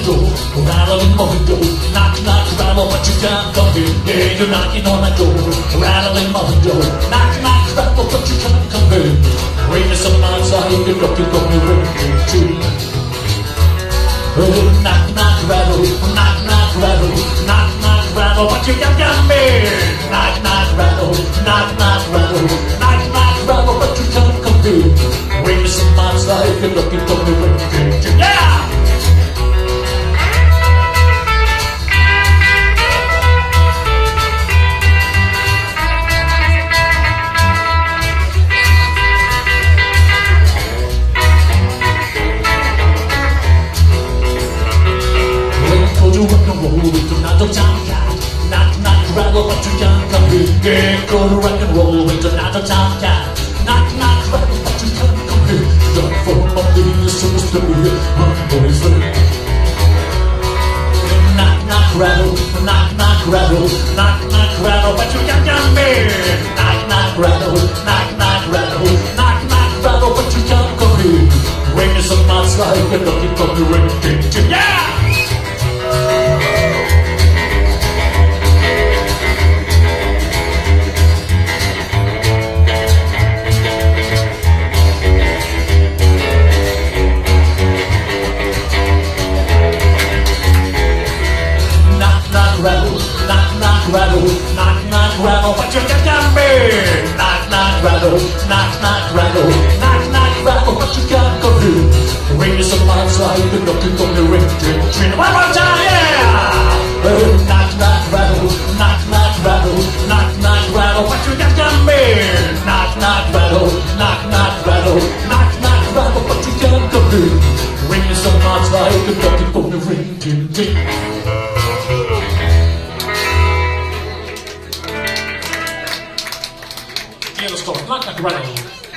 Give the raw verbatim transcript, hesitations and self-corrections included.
door, rattling my window. Knock, knock, rattle, but you can't come in. Yeah, you're knocking on my door, rattling my window. Knock, knock, rattle, but you can't come in. Wait for some outside, you're looking for me ringing too. Oh, knock, knock, rattle, knock, knock, rattle, knock, knock, rattle, but you can't come in. Knock, knock, rattle, knock, knock, rattle, knock, knock, rattle, but you can't come in. Wait for some outside, you're looking for me ringing too. Yeah! Knock, knock, rattle, but you can't come in. Yeah, go to rock and roll with another tomcat. Knock, knock, rattle, but you can't come in. Done for money, you're supposed to be my boyfriend. Knock, knock, rattle, knock, knock, rattle, knock, knock, rattle, but you can't come in. Knock, knock, rattle, knock, knock, rattle, knock, knock, rattle, but you can't come in. Ring is a monster, you're looking for me ringing. Yeah! Rattle, knock, knock, rattle, knock, knock, rattle, but you can't come in. Knock, knock, rattle, knock, knock, rattle, knock, knock, rattle, but you can't come in. Ring is a outside, you're looking for the ring, drink, drink. One more time, yeah! Oh, knock, knock, rattle, knock, knock, rattle, knock, knock, rattle, but you can't come in. Knock, knock, rattle, knock, knock, rattle, knock, knock, rattle, but you can't come in. Ring is a outside, you're looking for the ring, drink, drink. Io lo sto, knock, knock, rattle.